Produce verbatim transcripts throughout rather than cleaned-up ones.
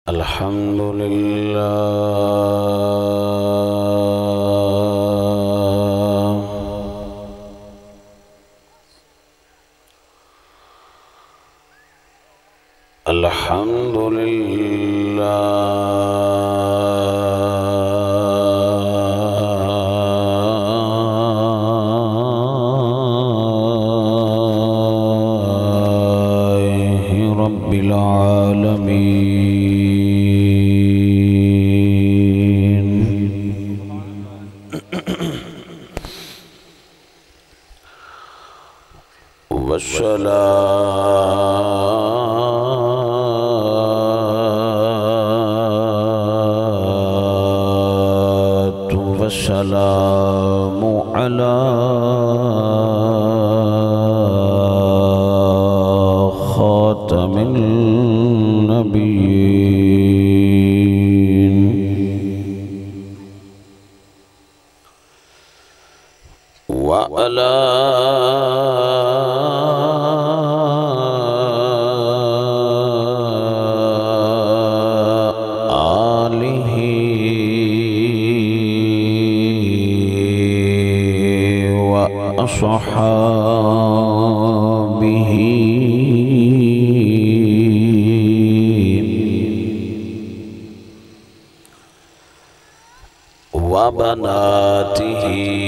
الحمد لله الحمد لله رب العالمين والصلاة والسلام على خاتم النبيين وعلى آله وأصحابه وبناته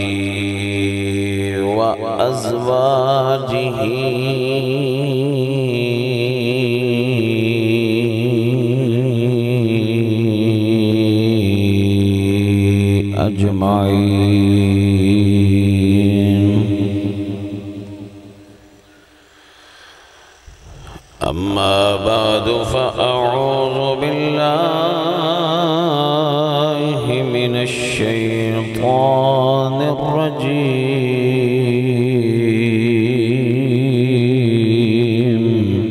وأزواجه أجمعين. أما بعد فأعوذ بالله من الشيطان الرجيم.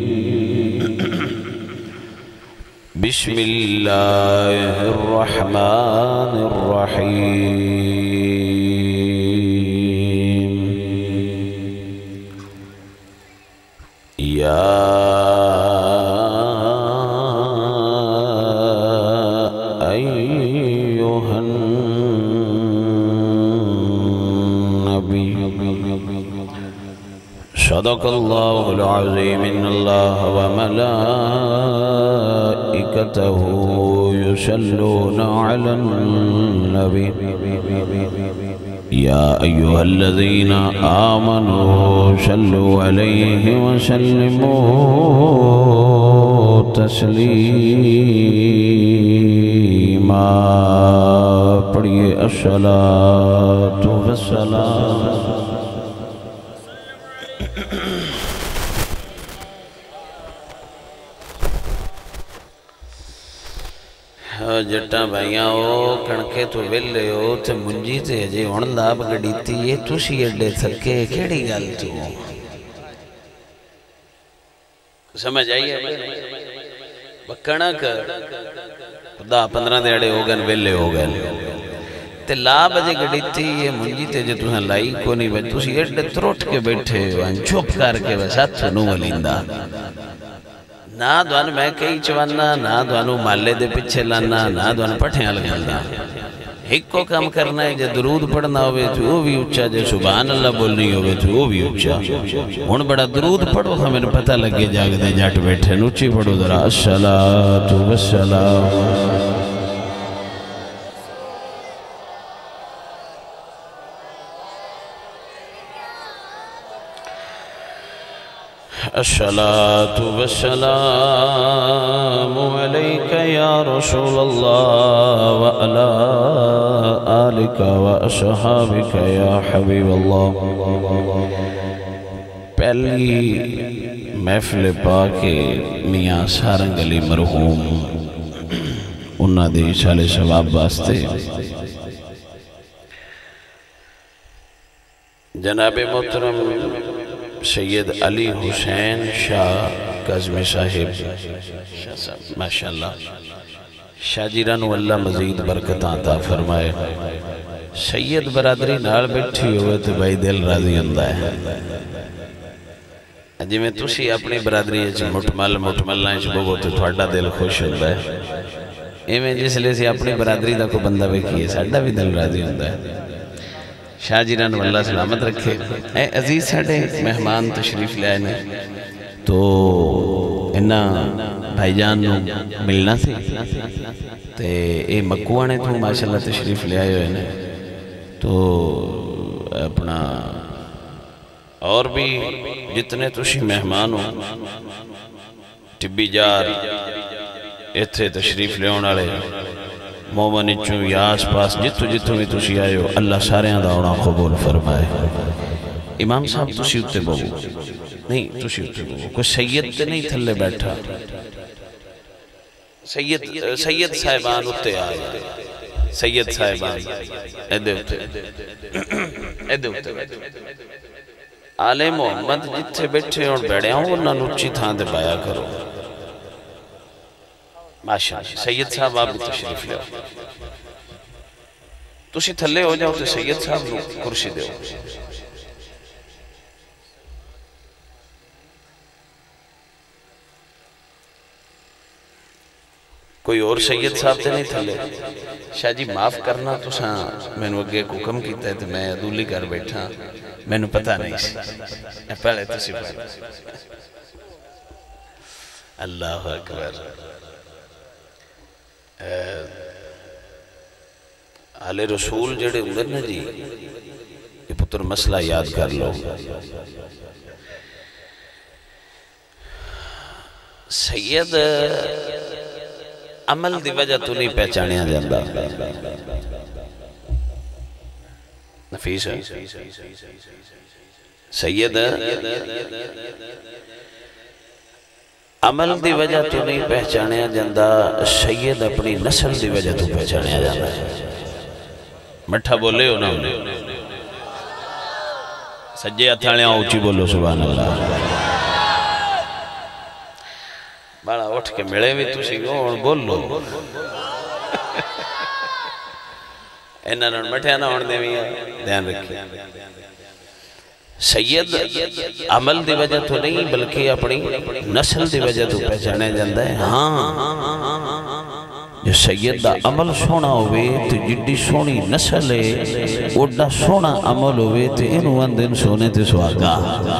بسم الله الرحمن الرحيم. يا أيها النبي صدق الله العظيم. إن الله وملائكته يصلون على النبي يا أيها الذين آمنوا صلوا عليه وسلموا تسليما. پڑھیے الصلاۃ والسلام. جٹاں بھائیاں ہو کڑکے تو ویلے ہو تے منجی تے جے ہن لاب گڈیتی اے تسی ایڈے تھکے کیڑی گل تو سمجھ آئی ہے بکنک دا پندرہ دیڑے ہو گئے ویلے ہو گئے تے لاب جے گڈیتی اے منجی تے جے تساں لائی کو نہیں بھائی تسی ایڈے تروٹ کے بیٹھے چپ کر کے بس ہاتھ نو ولیندا نہ دوان میں کئی چوانا نہ دوانو مالے دے پچھے لانا نہ دوان پٹھیاں لگانا. ایک کو کام کرنا ہے جے درود پڑھنا ہوئے تو وہ بھی اچھا جے سبحان اللہ بولنی ہوئے تو وہ بھی اچھا. ہن بڑا درود پڑھو ہمیں پتہ لگے جاگ دے جاٹ بیٹھے نوچی پڑھو ذرا الصلاۃ والسلام. الصلاة والسلام عليك يا رسول الله وعلى آلك وأصحابك يا حبيب الله. پہلی محفل پاک میاں سارنگ علی مرحوم انہاں دے اشارے ثواب واسطے جناب محترم سید علی حسین شاہ کاظمی صاحب ماشاءاللہ شاہ جیران واللہ مزید برکت عطا فرمائے. سید برادری نال بیٹھی ہوئے تو بھائی دل راضی ہوندہ ہے. جی میں تسی اپنی برادری مٹمل مٹملنا بگو تو تھوڑا دل خوش ہوندہ ہے. ایویں جس لئے سے اپنی برادری دا کو بندہ بیکھئے ساڑھا بھی دل راضی ہوندہ ہے شاہ جیران واللہ سلامت رکھے اے عزیز ساڑھے مہمان تشریف لے آئے نے تو انہا بھائی جان نو ملنا سی تے اے مکوانے تو ماشاءاللہ تشریف لے آئے ہوئے تو اپنا اور بھی جتنے تشی مہمان ہو ٹبی جار ایتھے تشریف لے ہونا لے مومن اچھو یا آس پاس جتو جتو میں تشی آئے ہو اللہ سارے آنا قبول فرمائے امام صاحب تشی اتے بہو نہیں تشی اتے بہو کوئی سید تے نہیں تھلے بیٹھا سید سید صاحبان اتے آئے سید صاحبان ایدے اتے ایدے اتے آلے محمد جتھے بیٹھے اور بیڑے ہوں انہا نوچی تھان دے بایا کرو ماشاءاللہ سید صاحب آپ بھی تشریف لے ہو تسی تھلے ہو جاؤ تو سید صاحب نو کرسی دے ہو کوئی اور سید صاحب تے نہیں تھلے شاہ جی معاف کرنا تو ساں میں نے اگے حکم کیتا ہے تو میں ادولی کر بیٹھا میں نے پتہ نہیں سی پہلے تو سی پہلے اللہ اکبر آلِ رسول جڑے اندر نا جی یہ پتر مسئلہ یاد کر لو سید عمل دی وجہ تو نہیں پہچانے آ جاندہ نفیس ہے سید عمل دی وجہ تو نہیں پہچانے آ جاندہ سید اپنی نسل دی وجہ تو پہچانے آ جاندہ مٹھا بولے ہو نا انہیں سجے اتھانے آؤچی بولو سبحان اللہ بڑا اٹھ کے ملے بھی تو سیگو اور بول لو انہاں نے مٹھے نہ ہونے بھی دھیان رکھیں سید عمل دی وجہ تو نہیں بلکہ اپنی نسل دی وجہ تو پہچانے جاندہ ہے ہاں جو سید دا عمل سونا ہوئے تو جڈی سونی نسل ہے اوڈا سونا عمل ہوئے تو انہوں اندن سونے تے سواگا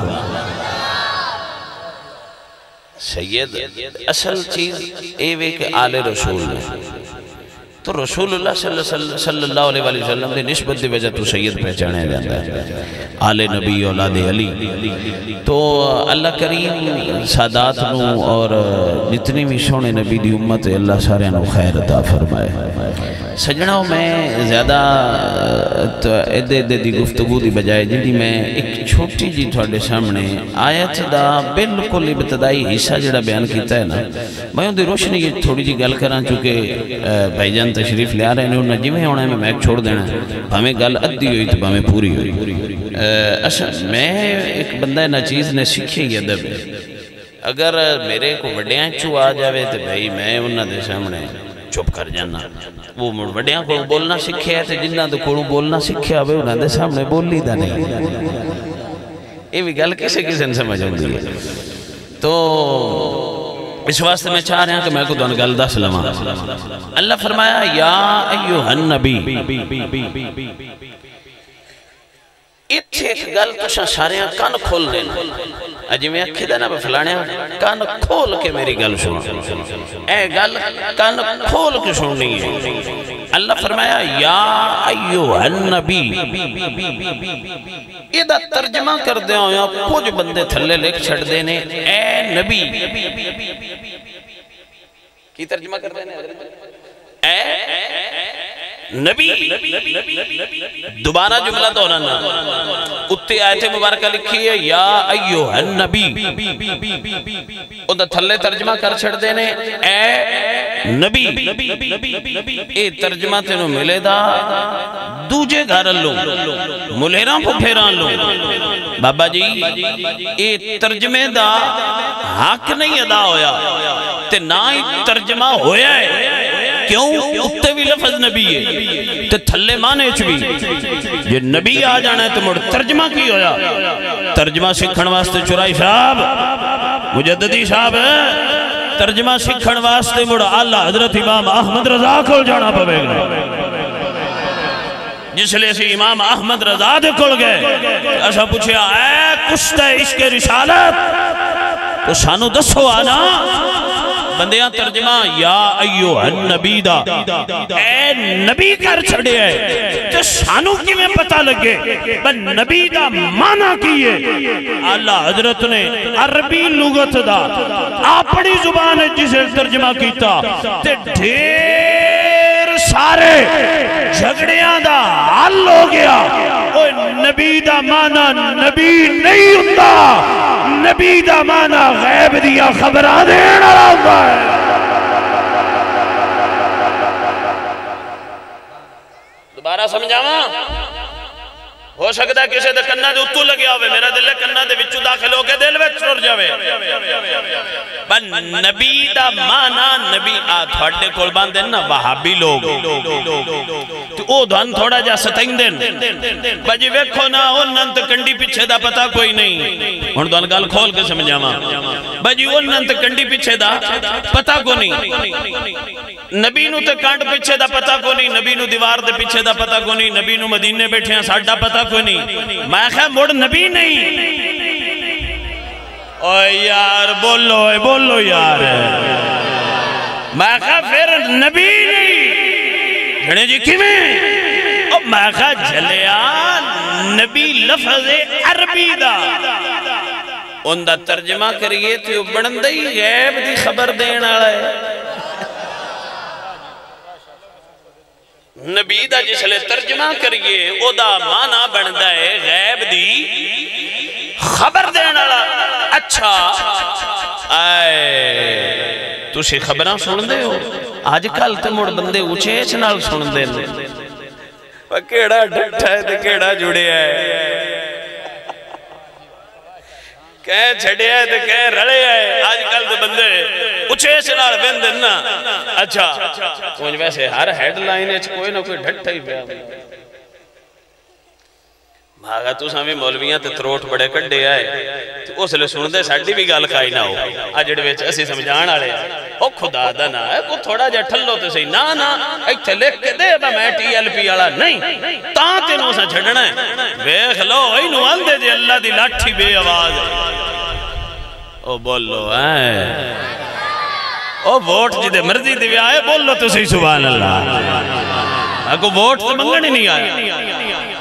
سید اصل چیز ایوے کہ آل رسول میں تو رسول اللہ صلی اللہ علیہ وسلم دے نسبت دے وجہ تو سید پہچانے جاندہ ہے آل نبی اولاد علی تو اللہ کریم سادات نو اور جتنی بھی سونے نبی دی امت اللہ سارے نو خیر عطا فرمائے سجنوں میں زیادہ ایدے ایدے دی گفتگو دی بجائے جنہی میں ایک چھوٹی جی تھوڑے سامنے آیت دا بالکل ابتدائی حصہ جڑا بیان کیتا ہے نا میں ان دی روشنی یہ تھوڑی جی گل کران چونکہ بھائی جان تشریف لے آ رہے ہیں انہوں نے جمعے ہونے میں میک چھوڑ دینا ہمیں گل ادھی ہوئی تو ہمیں پوری ہوئی اچھا میں ایک بندہ نا چیز نے سکھی یہ ادب ہے اگر میرے کو وڈیاں چو آ جاوے تو بھائی میں انہوں دے سامنے چپ کر جانا وہ وڈیاں کو بولنا سکھے ہے تو جنہ دے کو بولنا سکھے آوے انہوں دے سامنے بول لی دا نہیں یہ بھی گل کسے کسے نے سمجھ ہوں دی تو اس واسطے میں چاہ رہے ہیں کہ میں کو دون گل دا سلام اللہ فرمایا یا ایوہ النبی اتھے ایک گل تو سارے ہیں کان کھول دینا اجی میں اکھی دینا بفلانے ہیں کان کھول کے میری گل سنو اے گل کان کھول کے سننی ہے اللہ فرمایا یا ایوہ النبی یہ دا ترجمہ کر دے ہوں یا کچھ بندے تھلے لکھ چھڑ دینے اے نبی کی ترجمہ کر دینے اے نبی دوبارہ جملہ دونانا اتے آیت مبارکہ لکھی ہے یا ایوہ النبی ادھا تھلے ترجمہ کر چھڑ دینے اے نبی اے ترجمہ تینوں ملے دا دوجے گھر لوں ملیران پو پھیران لوں بابا جی اے ترجمے دا حق نہیں ادا ہویا تے نہ ہی ترجمہ ہویا ہے کیوں اتے بھی لفظ نبی ہے تے تھلے مانے چوی یہ نبی آ جانا ہے تو مڑ ترجمہ کی ہویا ترجمہ سکھن واسطے چرائی صاحب مجددی صاحب ترجمہ سکھن واسطے مڑ آلہ حضرت امام احمد رضا کو جانا پوے گا جس لئے سے امام احمد رضا دے کھل گئے ایسا پوچھے اے کشتہ عشق رسالت تو سانو دسو آنا بندیاں ترجمہ یا ایوہ النبی دا اے نبی کر چھڑے ہے تو سانو کی میں پتہ لگے بل نبی دا مانا کیے اللہ حضرت نے عربی لغت دا اپنی زبان جسے ترجمہ کیتا تے ڈھیر سارے جھگڑیاں دا حل ہو گیا اوہ نبی دا مانا نبی نہیں ہوتا نبی دا مانا غیب دیا خبرہ دینا ہوتا ہے دوبارہ سمجھاواں ہو سکتا ہے کسی دے کنہ دے اتو لگیا ہوئے میرا دل ہے کنہ دے وچو داخل ہو کے دل وچ چھوڑ جاوے بن نبی دا مانا نبی آ تھوڑے کول باندھیں نا وہابی لوگ تو او دھن تھوڑا جا ستائیں دیں بجی ویکھو نا انہن تو کنڈی پیچھے دا پتا کوئی نہیں ان دھن گال کھول کے سمجھا ماں بجی انہن تو کنڈی پیچھے دا پتا کو نہیں نبی نو تے کانٹ پیچھے دا پتا کو نہیں نبی نو دیوار دے پیچھے دا پتا کو نہیں نبی نو مدینے بیٹھے ہیں ساڑھا پتا کو نہیں میں خواہ مڑ نبی نہیں اوہ یار بولو اے بولو یار میں خواہ پھر نبی نہیں جھڑے جی کی میں اوہ میں خواہ جھلیا نبی لفظ عربی دا ان دا ترجمہ کریے تو بڑندہی غیب دی خبر دینا ہے نبی دا جس لئے ترجمہ کریے او دا مانا بندہ ہے غیب دی خبر دینا اچھا آئے تُوشی خبران سن دے ہو آج کل تے مڑ بندے اچھے چنال سن دے وہ کیڑا ڈھٹا ہے تے کیڑا جڑے ہے کہیں چھڑے ہے تے کہیں رڑے ہے آج کل تے بندے اچھے چنال بین دینا اچھا کونج ویسے ہر ہیڈ لائن ہے کوئی نہ کوئی ڈھٹا ہی پیا بھاگا تو سامی مولویاں تے تروٹ بڑے کڑے آئے تو اس لئے سن دے ساڑی بھی گال کھائی نہ ہو آجڑ ویچ اسی سمجھان آڑے او خدا دا نا ہے کو تھوڑا جا ٹھلو تے سی نا نا ایک تھے لکھ کے دے با میں ٹی ایل پی آڑا نہیں تاں تے نو سا چھڑنا ہے بیخ لو اینو آل دے دے اللہ دی لاٹھی بے آواز او بولو آئے او ووٹ جی دے مرضی دے آئے بولو تو سی سبحان اللہ اگو ووٹ تو منگن ہی نہیں آئے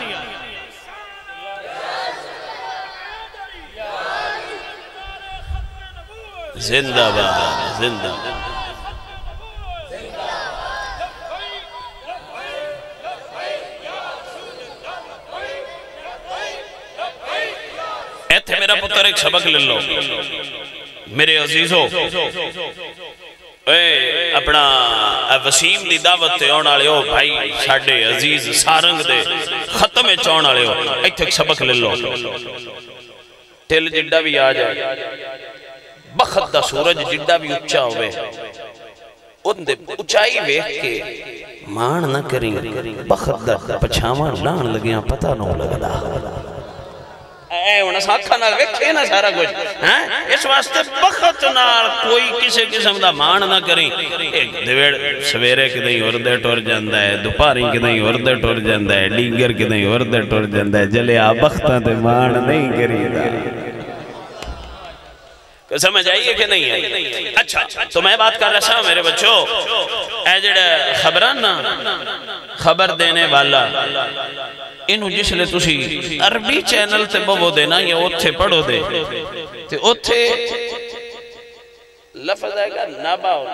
زندہ باد زندہ ایتھے میرا پتر ایک سبق لے لو میرے عزیزو اے اپنا وسیم دی دعوت تے آن آلے ہو بھائی ساڑھے عزیز سارنگ دے ختم چون آلے ہو ایتھے ایک سبق لے لو ٹل جڈا بھی آ جائے بخت دا سورج جڈا بھی اچھا ہوئے ان دے اچھائی ویک کے مان نہ کریں بخت دا پچھاوان لان لگیاں پتہ نہ لگا اے انہاں ساتھا نہ ویکھے نہ سارا کچھ اس واسطے بخت نہ کوئی کسی قسم دا مان نہ کریں ایک دویڑ سویرے کدیں اردے ٹور جاندہ ہے دوپاری کدیں اردے ٹور جاندہ ہے ڈینگر کدیں اردے ٹور جاندہ ہے جلے آ بختہ تے مان نہیں کری دا سمجھ آئیے کہ نہیں ہے اچھا تو میں بات کر رہا ہوں میرے بچوں اے جڑے خبران نا خبر دینے والا انہوں جس لئے تسی عربی چینل تے بو دینا یا اتھے پڑھو دے تے اتھے لفظ آئے گا نابا ہو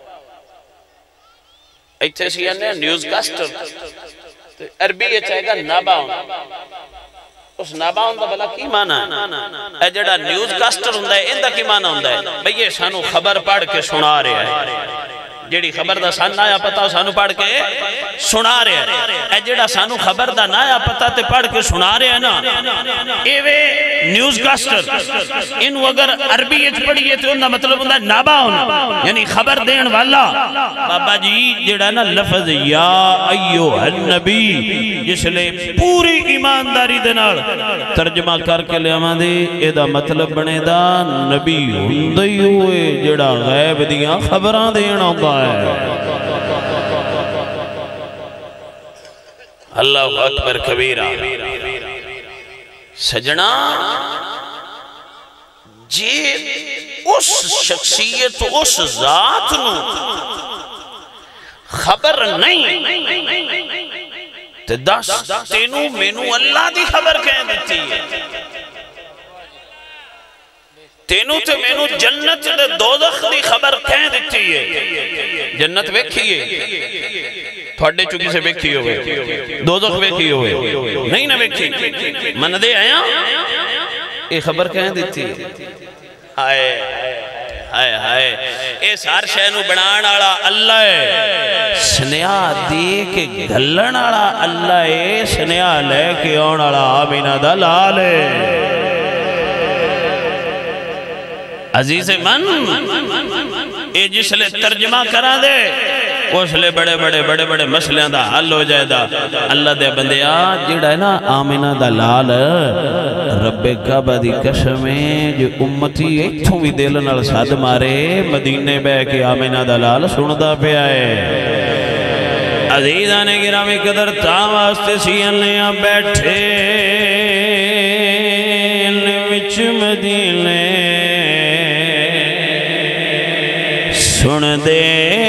ایتھے سیانے نیوز کاسٹر عربی یہ چاہے گا نابا ہو اس نابا ہوندہ بلا کی مانا ہے اے جڑا نیوز کاسٹر ہوندہ ہے اندہ کی مانا ہوندہ ہے بھئی یہ سانو خبر پڑھ کے سنا رہے ہیں جڑی خبر دا سان نایا پتا سانو پڑھ کے سنا رہے ہیں اے جڑا سانو خبر دا نایا پتا تے پڑھ کے سنا رہے ہیں نا ایوے نیوز کاسٹر انہوں اگر عربی اچھ پڑھئے تو انہا مطلب ہوندہ نابا ہونا یعنی خبر دین والا بابا جی جڑا نا لفظ یا ایوہ النبی جس لے پوری ایمانداری دنال ترجمہ کر کے لے ہمیں دے ایدہ مطلب بنے دا نبی ہوندی ہوئے جڑا غیب دیاں خبران دینا ہوندہ ہے اللہ اکبر کبیرہ سجنہ جی اس شخصیت اس ذات نو خبر نہیں تے دس تینو مینو اللہ دی خبر کہہ دیتی ہے تینو تے مینو جنت دے دوزخ دی خبر کہہ دیتی ہے جنت ویکھیے تھوڑے چکی سے بیکھی ہوئے دوزخ بیکھی ہوئے نہیں نہ بیکھی من دے آیا یہ خبر کہیں دیتی ہائے ہائے ہائے اے سار شہنو بنان آڑا اللہ ہے سنیا دے کے گھلن آڑا اللہ ہے سنیا لے کے آن آڑا آمینہ دلال ہے عزیز من اے جس لے ترجمہ کرا دے اس لے بڑے بڑے بڑے بڑے مسئلے دا حل ہو جائے دا اللہ دے بندیا جڑا ہے نا آمینہ دا لال رب کعبہ دی قسمیں جو امتی ایتھوں بھی دل نال ساتھ مارے مدینے بے کے آمینہ دا لال سندہ پہ آئے عزیزان گرامی قدر تاواستے سیانے بیٹھے وچ مدینے سن دے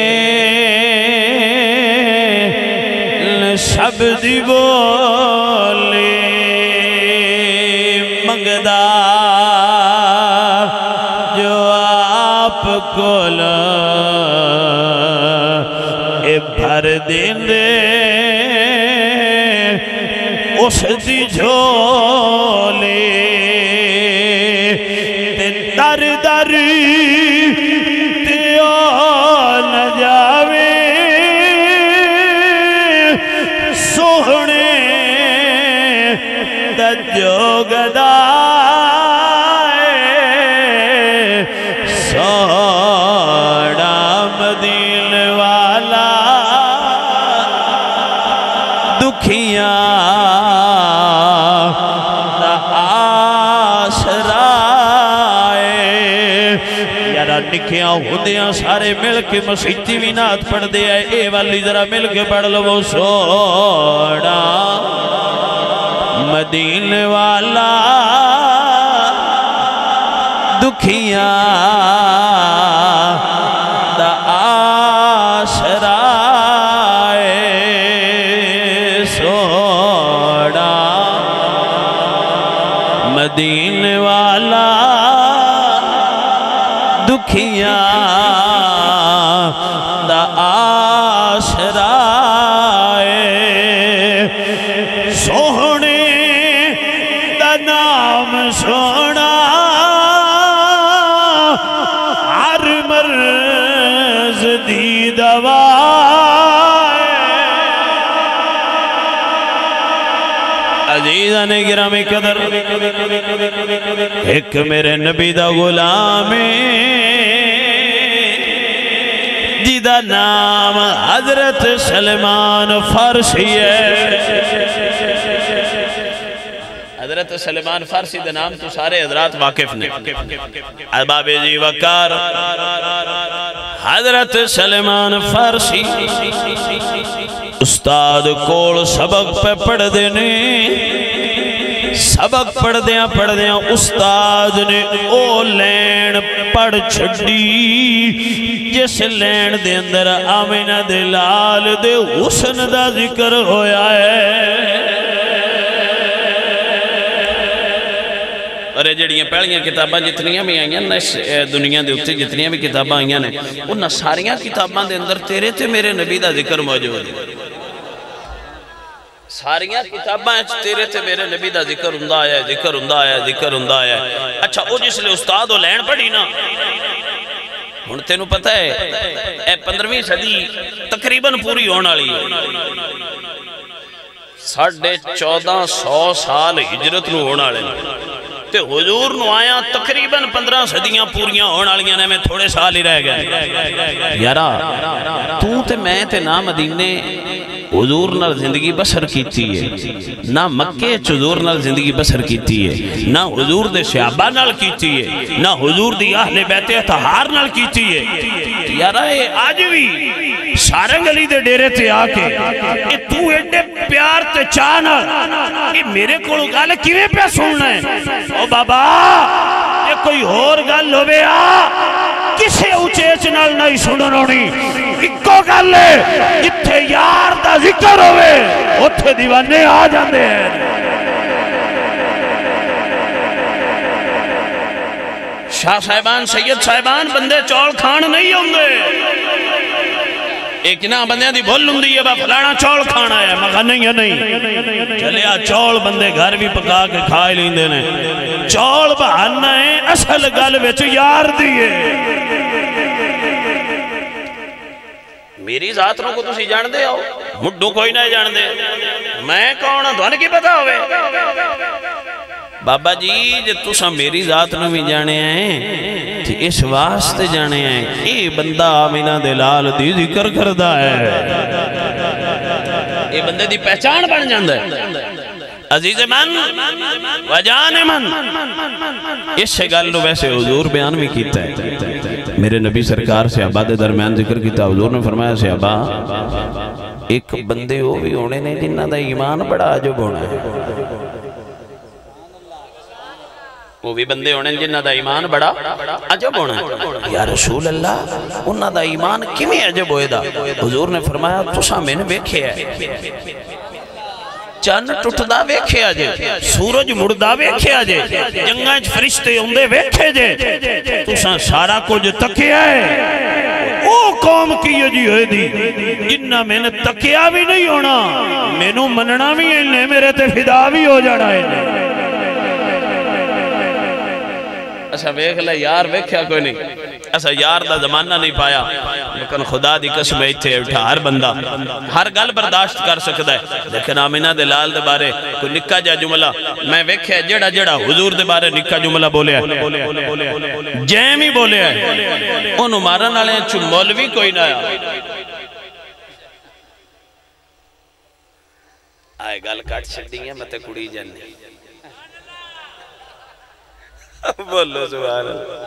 شب دی بولی منگدا جو آپ کول اے بھر دین دے اس دی جھولی تے در در تیو نہ جاوے سوہنے جو گدائے سوڑا مدین والا دکھیاں دا آسرائے یارا نکھیاں ہوندیاں سارے مل کے مسیحتی بھی نات پڑھ دے آئے اے والی ذرا مل کے پڑھ لو سوڑا مدین والا دکھیاں دا آسرائے سوڑا مدین والا دکھیاں دا آسرائے سوہنے نام سونا ہر مرض دی دوا عزیزان گرامی قدر ایک میرے نبی دا غلام جیدہ نام حضرت سلمان فارسی ہے حضرت سلمان فارسی دے نام تو سارے حضرات واقف نے احباب جی وقار حضرت سلمان فارسی استاد کول سبق پہ پڑھ دینے سبق پڑھ دیاں پڑھ دیاں استاد نے او لین پڑھ چھڑی جس لین دے اندر آمینہ دے لال دے حسن دا ذکر ہویا ہے اور جڑیاں پہلیاں کتاباں جتنیاں بھی آئیاں اس دنیا دے اتے جتنیاں بھی کتاباں آئیاں نے انہاں ساریاں کتاباں دے اندر تیرے تے میرے نبی دا ذکر موجود ہے ساریاں کتاباں تیرے تے میرے نبی دا ذکر ہندہ آیا ذکر ہندہ آیا ذکر ہندہ آیا اچھا او جس لئے استاد و لین پڑھی نا ہونتے نو پتہ ہے اے پندرہویں صدی تقریباً پوری ہونا لی ساڑھے چودہ سو سال ہجرت نو ہونا لے تے حضور نو آیا تقریباً پندرہ صدیاں پوریاں ہونے والیاں نے، میں تھوڑے سال ہی رہ گئے یارا تو تے میں تے نہ مدینے حضور نال زندگی بسر کیتی ہے، نہ مکے حضور نال زندگی بسر کیتی ہے، نہ حضور دے صحابہ نال کیتی ہے، نہ حضور دی اہل بیت اطہار نال کیتی ہے۔ یارا اے آج بھی سارنگ علی دے ڈیرے تے آ کے اے تو ایڈے پیار تے چاہنا اے میرے کو گل کیویں پہ سننا ہے؟ او بابا یہ کوئی اور گل ہوے آ کسے اچیچ نال نہیں سنن ہونی، اکو گل ہے جتھے یار دا ذکر ہوئے اتھے دیوانے آ جاندے ہیں۔ شاہ صاحبان سید صاحبان بندے چول کھان نہیں ہوندے، ایک نہ بندیاں دی بھول ہوندی ہے با فلانا چول کھانا ہے، مگر نہیں ہے نہیں چلیا چول بندے گھر بھی پکا کے کھائے لیندے نے، چول بہانا ہے اصل گل وچ یار دیئے۔ میری ذات نو کو تسی جان دے آؤ، مڈو کوئی نہ جان دے، میں کون ہوں دھون کی پتہ ہوئے؟ بابا جی جے تسا میری ذات نو بھی جانے ہیں تو اس واسطے جانے ہیں اے بندہ آمینہ دلال دی ذکر کردہ ہے، اے بندے دی پہچان بن جاندہ ہے۔ عزیز من وجان من اس سے گل نو ویسے حضور بیان بھی کیتا ہے، میرے نبی سرکار سے عباد درمیان ذکر کیتا، حضور نے فرمایا سے عبا ایک بندے ہو بھی ہونے نے جنہ دا ایمان بڑا عجب ہونا ہے، وہ بھی بندے ہونے جنہ دا ایمان بڑا عجب ہونا ہے۔ یا رسول اللہ انہ دا ایمان کمی عجب ہوئے دا؟ حضور نے فرمایا تسا میں نے بیکھے ہے، چند ٹوٹدا ویکھے آجے، سورج مردہ ویکھے آجے، جنگاں فرشتے ہوندے ویکھے جے، تسا سارا کچھ تکیا ہے۔ او قوم کی یہ جی ہوئے دی جنہ میں نے تکیا بھی نہیں ہونا، میں نو مننا بھی ہے، میرے تے فدا بھی ہو جانا ہے۔ ایسا ویکھ لے یار ویکھیا کوئی نہیں، ایسا یار دا زمانہ نہیں پایا، لیکن خدا دی قسم ایتھے اٹھا ہر بندہ ہر گل برداشت کر سکتا ہے، لیکن آمینہ دلال دے بارے کوئی نکا جا جملہ میں ویکھیا جڑا جڑا حضور دے بارے نکا جملہ بولے ہے، جیم ہی بولے ہے، انہوں مارن آلے ہیں چو مولوی کوئی نہ آیا۔ آئے گل کٹ چھڑی ہیں متے کڑی جنی، بولو سبحان اللہ۔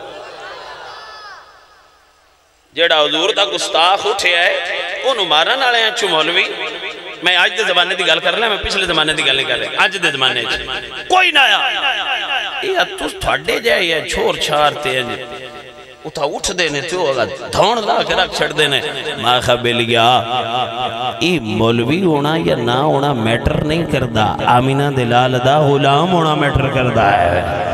جیڑا حضور دا گستاخ اٹھے ہے انہوں مارن آلے ہیں چو مولوی، میں آج دے زمانے دی گل کر لیں، میں پچھلے زمانے دی گل نہیں کر لیں، آج دے زمانے کوئی نہ آیا یہ تُس تھوڑے جائے یہ چھوڑ چھارتے ہیں اتھا اٹھ دینے تو اگر دھون لا کے رکھ چھڑ دینے، ماں خبے لگیا یہ مولوی ہونا یا نہ ہونا میٹر نہیں کردہ، آمینہ دلال دا غلام ہونا میٹر کردہ ہے۔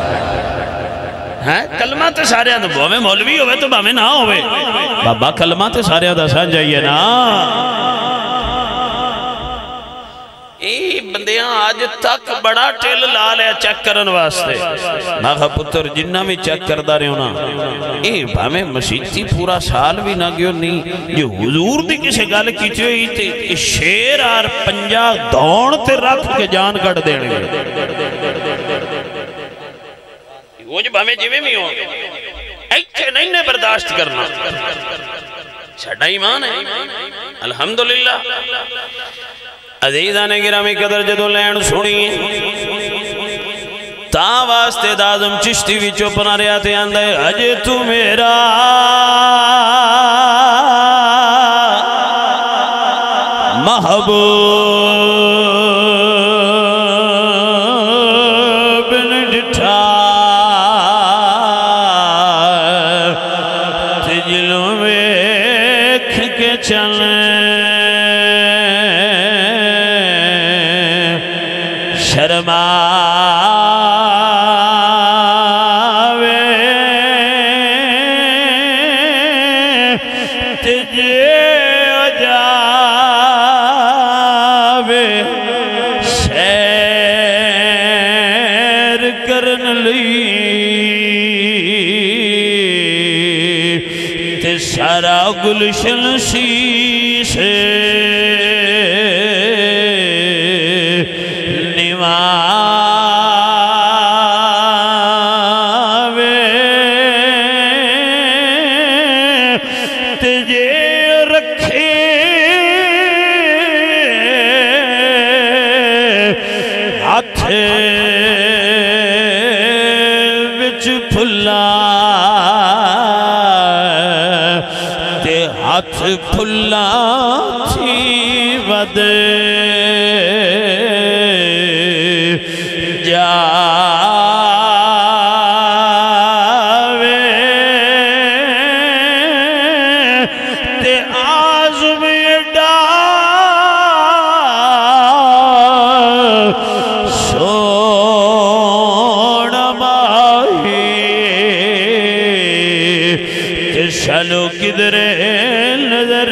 کلمہ تے سارے آدھا بھوے مولوی ہوئے تو بھوے نہ ہوئے، بابا کلمہ تے سارے آدھا سان جائیے نا۔ اے بندیاں آج تک بڑا ٹیل لال ہے چیک کرن واسطے، ماں پتر جنہ میں چیک کردہ رہے ہونا، اے بھامے مسیحی پورا سال بھی نہ گیو نہیں، جو حضور دی کسے گال کیتے ہوئی تھے شیر آر پنجا دھون تے رکھ کے جان کٹ دینے، وہ جو بھامے جیوے میں ہوں ایچے نہیں نے برداشت کرنا، چھڑا ایمان ہے الحمدللہ۔ عزیزاں نے گرامی قدر جدو لین سنی تا واسطے دازم چشتی بھی چوپنا رہا تھے اندھے اج تو میرا محبوب سارا گلشن شیشے نواز پھلا تھی ود کدھر نظر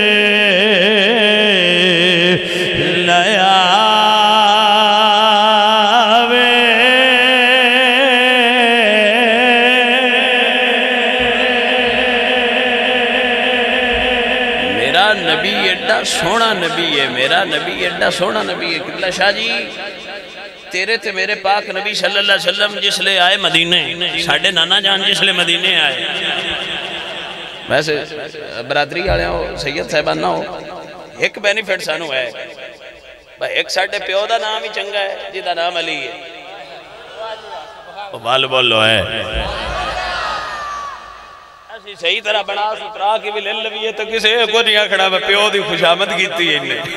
لیا وے میرا نبی ایڈا سونا نبی ہے میرا نبی ایڈا سونا نبی ہے قبلہ شاہ جی تیرے تے میرے پاک نبی صلی اللہ علیہ وسلم جس لے آئے مدینے ساڑھے نانا جان جس لے مدینے آئے ویسے برادری آلے ہو سید صاحبان نہ ہو ایک بینیفٹ سانو ہے ایک ساڑھے پیو دا نام ہی چنگا ہے جی دا نام علی ہے وہ بال بولو ہے ایسی صحیح طرح بنا سترا کی بھی لل بھی ہے تو کسے کو نہیں کھڑا پیو دی خوش آمد کیتی ہے انہیں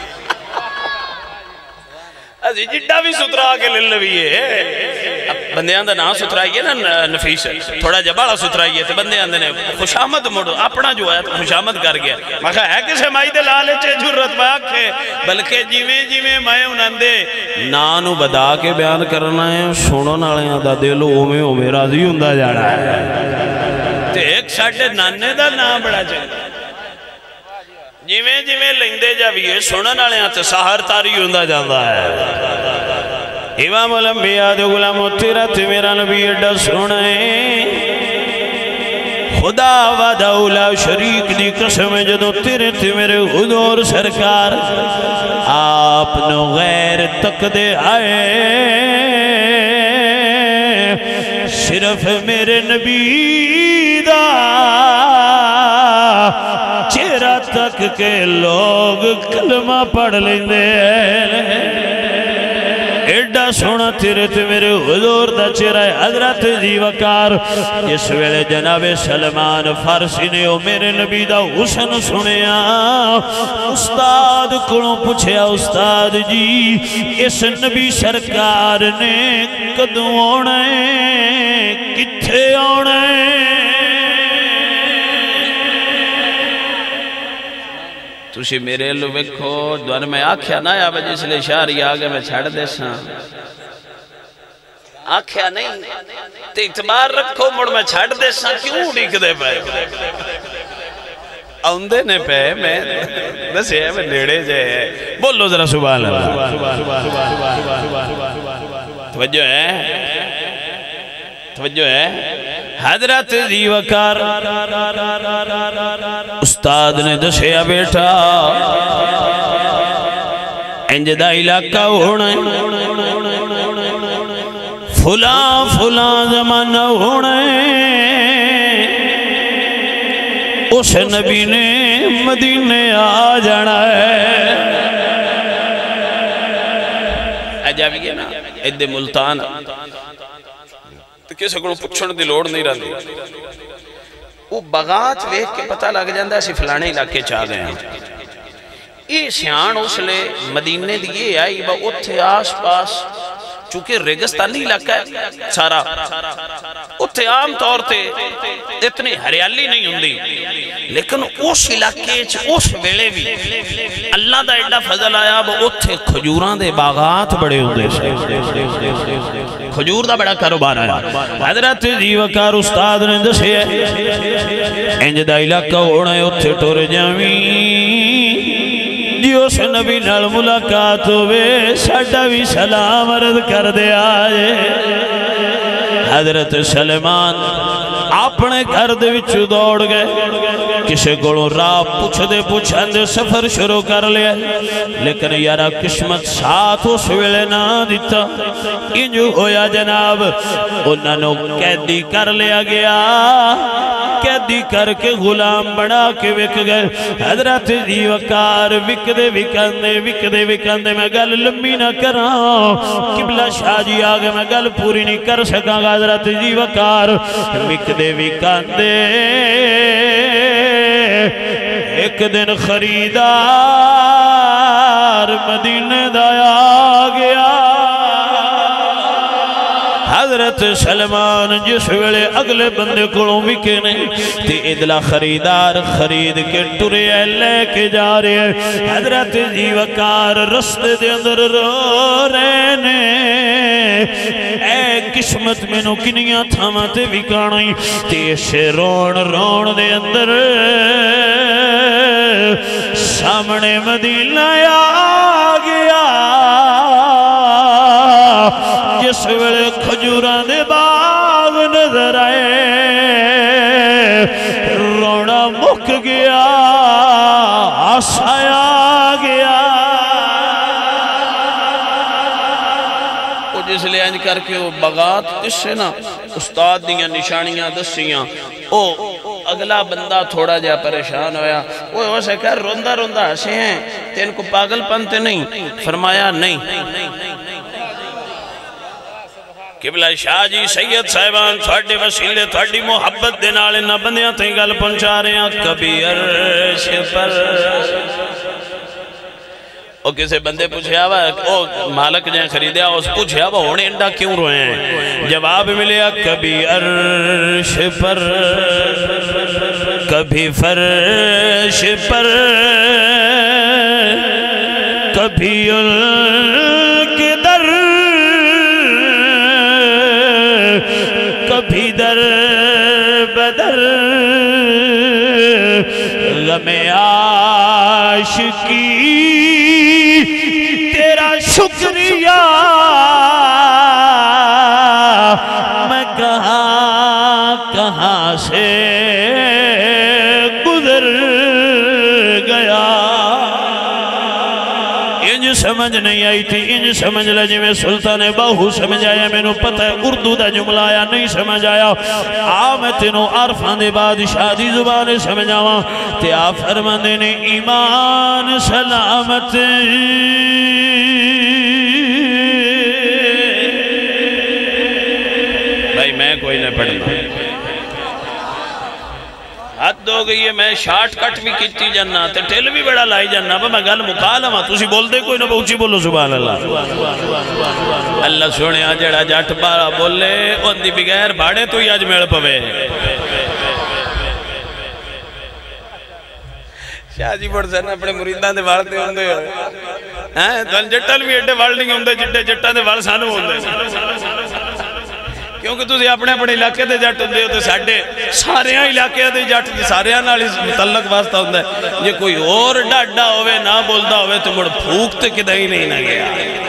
ایسی جڈا بھی سترا کے لل بھی ہے بندیاں دا نام سترائی ہے نا نفیس تھوڑا جبالا سترائی ہے تو بندیاں دا نے خوش آمد موڑو اپنا جو ہے تو خوش آمد کر گیا میں کہا ہے کسے مائی دے لالے چے جھرت باک ہے بلکہ جیویں جیویں مائے انہاں دے نانو بدا کے بیان کرنا ہے سنو نالیاں دا دلو اومے اومے راضی ہوندہ جانا ہے تو ایک ساڑھے نانے دا نام بڑا چاہتا جیویں جیویں لندے جا بھی ہے سنو نالیاں تو سہر تاری ہوندہ جاندہ ہے امام الانبیاء دے غلام تیرت میرا نبی اڈا سنے خدا و دولا شریک دی قسم جدو تیرت میرے حضور سرکار آپ نو غیر تک دے آئے صرف میرے نبی دا چہرہ تک کے لوگ کلمہ پڑھ لیندے ایڈا سونا تیرت میرے حضور دا چہرہ حضرت جی وقار اس ویلے جناب سلمان فارسی نے او میرے نبی دا حسن سنیا استاد کڑوں پوچھیا استاد جی اس نبی سرکار نے کدوں آنا ہے کتھے آنا ہے تُوشی میرے لو بکھو دوار میں آکھیا نہ یا بجی اس لئے شاری آگے میں چھڑ دے ساں آکھیا نہیں تے اعتبار رکھو مڑ میں چھڑ دے ساں کیوں ڈیک دے پائے آندے نے پہ میں بس یہ میں نیڑے جائے بولو ذرا سبحان اللہ توجہ ہے توجہ ہے حضرت جی وقار استاد نے دسیا بیٹا انجدہ علاقہ ہونا فلاں فلاں زمانہ ہونا اس نبی نے مدینے آ جانا ہے عجب یہ نا ادھے ملتان کسی کو پچھن دی لوڑ نہیں رہی وہ بغات ویک کے پتہ لگ جاندہ اسی فلانے علاقے چاہ گئے ہیں یہ سیان اس لے مدینے دیئے آئی با اتھے آس پاس چونکہ ریگستانی علاقہ ہے سارا اتھے عام طور تے اتنی ہریالی نہیں ہوندی لیکن اس علاقے اس ویلے بھی اللہ دا ایڈا فضل آیا با اتھے کھجوران دے باغات بڑے ہوندے کھجور دا بڑا کاروبار آیا حضرت جی وقار استاد نے دسے انج دا علاقہ ہونا ہے اتھے ٹور جاویں جی اس نبی نال ملاقات ہوئے ساڑھا بھی سلام عرض کر دے آئے حضرت سلمان اپنے گھر دے وچ دوڑ گئے کسے گوڑوں راہ پوچھ دے پوچھن دے سفر شروع کر لیا لیکن یارا قسمت ساتھ اس ویلے نہ دیتا انجو ہویا جناب انہوں نے قیدی کر لیا گیا قیدی کر کے غلام بنا کے وک گئے حضرت جی وقار وک دے وکن دے وک دے وکن دے میں گل لمبی نہ کراں قبلہ شاہ جی آگے میں گل پوری نہیں کر سکاں گا حضرت جی وقار وک دے وکن دے ایک دن خریدار مدینے دا آ گیا حضرت سلمان جس ویلے اگلے بندے کولوں وکے نہیں تے ادلا خریدار خرید کے ٹرے لے کے جا رہے ہیں حضرت جی وقار رستے دے اندر رو رہے نے اے قسمت میں نو کنیاں تھاما تے وکانائی تے اسے رون رون دے اندر سامنے مدینہ آ گیا جس ویلے کھجوراں دے باغ نظر آئے رونا مک گیا آسایا گیا وہ جس لئے انج کر کے وہ بغات اس سے نا استاد دیاں نشانیاں دسیاں او اگلا بندہ تھوڑا جا پریشان ہویا وہ اسے کہا روندہ روندہ ہسے ہیں تین کو پاگل پنتے نہیں فرمایا نہیں قبلہ شاہ جی سید صاحبان تھوڑے وسیلے تھوڑی محبت دینالے نہ بندیاں تھیں گل پہنچا رہے ہیں کبھی عرش پر او کسے بندے پوچھے آوا او مالک جائیں خریدے آوا اس پوچھے آوا ہونے انڈا کیوں روئے ہیں جواب ملیا کبھی عرش پر کبھی فرش پر کبھی ان کے در کبھی در بدر غم عاشقی تیرا شکریہ میں کہاں کہاں سے گزر گیا انج سمجھ نہیں آئی تھی انج سمجھ لجے میں سلطان باہو سمجھ آیا میں نو پتہ ہے اردو دا جملہ آیا نہیں سمجھ آیا آمت نو عرفان دے بادشاہ دی زبان سمجھ آوا تے آپ فرماندے نے ایمان سلامت بھائی میں کوئی نہ پڑھنا حد ہو گئی ہے میں شارٹ کٹ بھی کیتی جاننا تے ٹیل بھی بڑا لائی جاننا میں گل مکالمہ تسی بول دے کوئی نہ پہنچی بولو سبحان اللہ اللہ سونے آجڑا جاٹ بارا بولے ان دی بغیر بھاڑے تو ہی آج میڑ پوے شاہ جی بڑھ سرنا اپنے مریدان دے والدے ہوندے ہیں تو جٹل بھی ایڈے والدے ہوندے جٹے جٹان دے والد سانو ہوندے کیونکہ تُسی اپنے اپنے علاقے دے جٹ ہوندے ہو تو ساڑھے سارے علاقے دے جٹ سارے نال متعلق واسطہ ہوندہ ہے یہ کوئی اور ڈاڈا ہوئے نہ بولدہ ہوئے تو مڑ پھوکتے کدھا ہی نہیں نہ گیا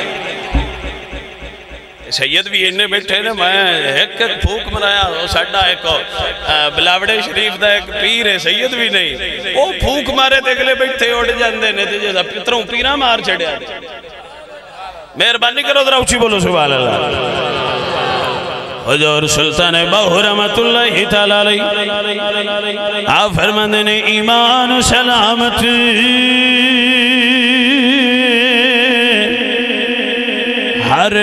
سید بھی انہیں بیٹھے نا میں ایک ایک پھوک منایا وہ ساڑھا ایک بلاوڑے شریف دا ایک پیر ہے سید بھی نہیں وہ پھوک مارے تے اگلے بیٹھے اڑ جاندے نے تے جیسا پتروں پیرہ مار چھڑے آتے مہربانی کرو ذرا اچھی بولو سبحان اللہ حضور سلطان باہو رحمت اللہ تعالیٰ علیہ آپ فرماندے نے ایمان و سلامت ہر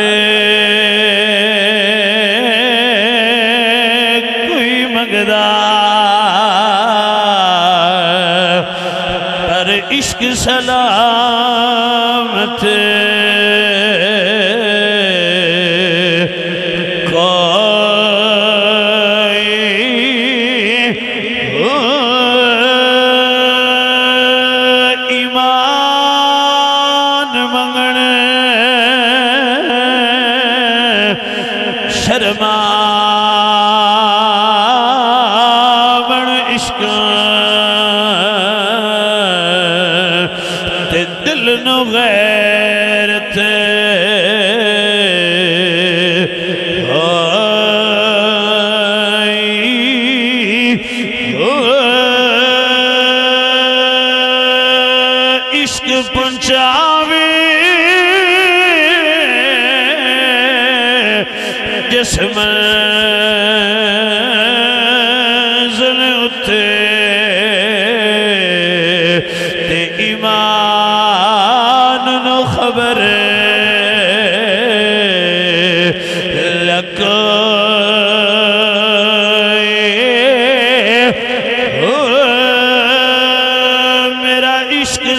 کوئی مگدہ پر عشق سلامت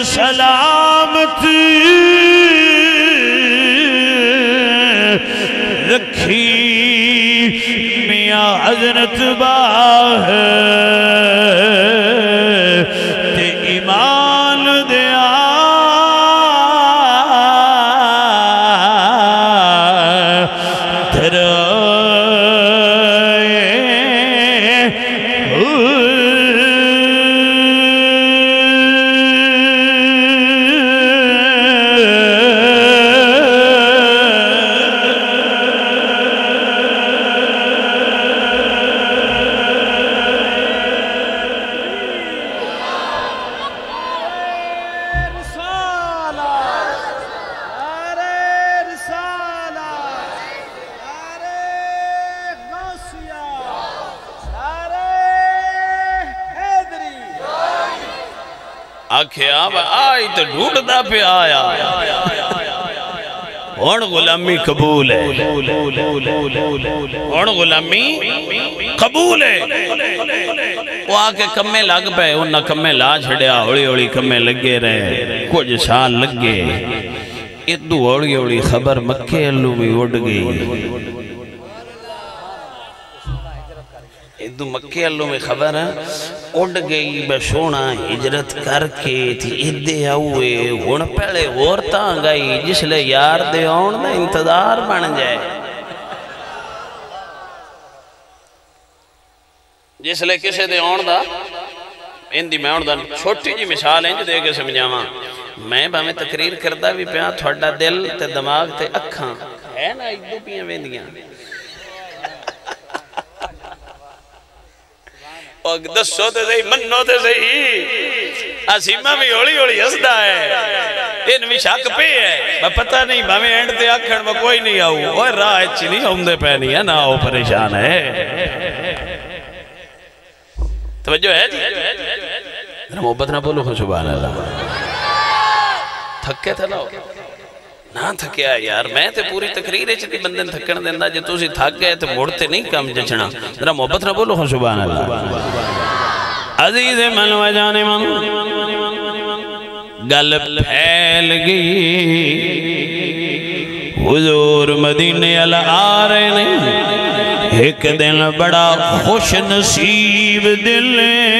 سلامت رکھی میاں حضرت باہ تے ایمان دیا آکھیا آئی تو ڈھونڈتا پہ آیا ہون غلامی قبول ہے ہون غلامی قبول ہے وہ آکے کمیں لگ پہ انہا کمیں لا چھڑیا ہوڑی ہوڑی کمیں لگے رہے کچھ سال لگے ادھو ہوڑی ہوڑی خبر مکے اللہ بھی اڑ گئی ادھو مکے اللہ میں خبر اڑ گئی بشونا ہجرت کر کے تھی ادھے آوے ہون پہلے غورتاں گئی جس لئے یار دے آن دا انتظار بن جائے جس لئے کسے دے آن دا اندھی میں آن دا چھوٹی جی مثال ہیں جو دے کے سمجھاواں میں باہمیں تقریر کردہ بھی پیاں تھوڑا دل تے دماغ تے اکھاں ہے نا ایک دو پیاں ویندیاں اور دسو تے صحیح منو تے صحیح عظیمہ بھی ہوڑی ہوڑی ہسدا ہے ان بھی شک پہ ہے پتہ نہیں باہمیں اینڈ تے آکھن میں کوئی نہیں آؤ اور راہ اچھی نہیں ہم دے پہ نہیں ہے نا وہ پریشان ہے توجہ ہے جی محبت نہ بولو خود سبحان اللہ تھکے تھا لاؤ نہ تھکیا یار میں تے پوری تقریر ہے چھتی بندن تھکن دیندہ جو تُسی تھک گئے تے موڑتے نہیں کام جچنا ذرا محبت نہ بولو خود سبحان اللہ عزیز من و جان من گل پھیل گئی حضور مدینے اللہ آ رہے نہیں ایک دن بڑا خوش نصیب دل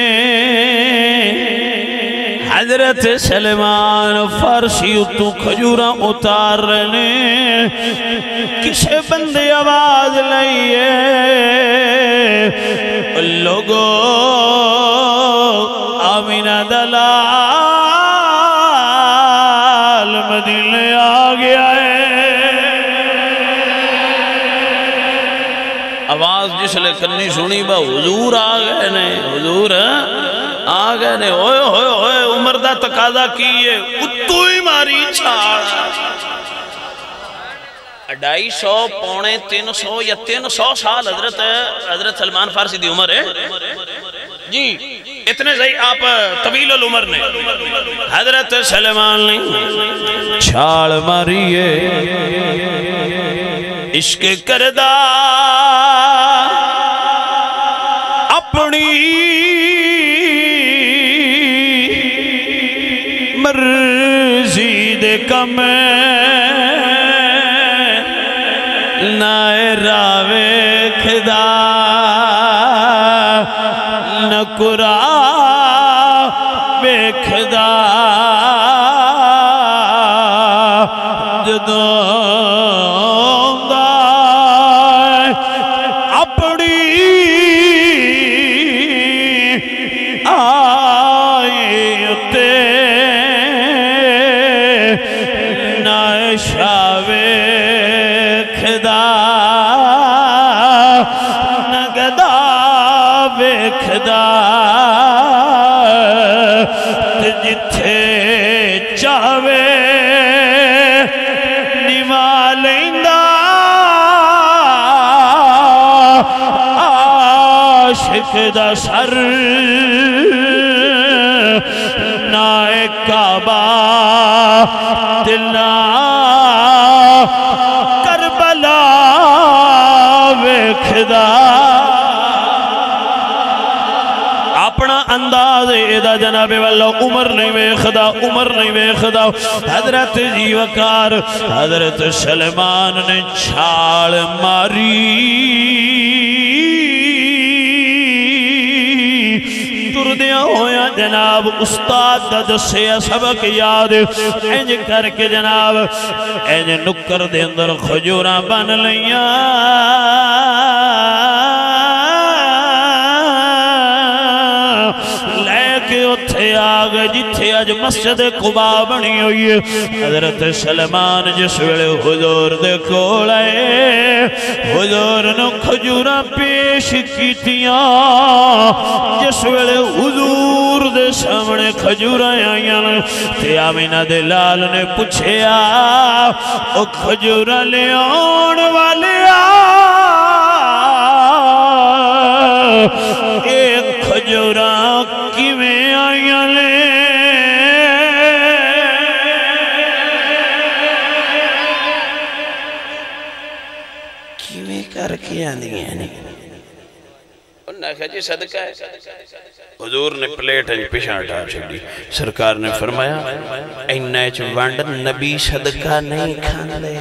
حضرت سلمان فارسی اتو کھجورہ اتار رہنے کسے بندے آواز لائیے لوگو آمینہ دلال مدینے آ گیا ہے آواز جس لے کرنی سنی با حضور آ گئے نے حضور آ گئے نے ہوئے ہوئے ہوئے عمر دا تقاضا کیے اتو ہی ماری چھاڑ اڈائی سو پونے تین سو یا تین سو سال حضرت حضرت سلمان فارسی دی عمر ہے جی اتنے صحیح آپ طویل العمر نے حضرت سلمان نے چھاڑ ماریے عشق کردہ اپنی مرضی دے کم نائے راوے کھدا نکرا بے کھدا جدوں جتھے چاہوے نوالیندا عاشق دا سر نائے کعبہ دلنا کربلا ویکھدا اپنا انداز دا جناب والا عمر نہیں ویکھدا عمر نہیں ویکھدا حضرت جی وقار حضرت سلمان نے چھال ماری تردیاں ہویا جناب استاد دا دسیا سبق یاد انج کر کے جناب انج نکر دے اندر کھجوراں بن لیاں لے کے اتھے آگے جتھے آج مسجد قبا بنی ہوئی ہے حضرت سلمان جس ویلے حضور دے کولے حضور نو کھجوراں پیش کیتیاں جس ویلے حضور دے سامنے کھجوراں آئیاں تے آمینہ دے لال نے پوچھیا او کھجوراں لے آن والے آ ایک کھجوراں کیویں آئیاں لے کیویں کر کے آندیاں نہیں انہاں کہا جی صدقہ ہے حضور نے پلیٹ انج پیشاں اٹھا چھڑی سرکار نے فرمایا اینہ چ ونڈ نبی صدقہ نہیں کھان لے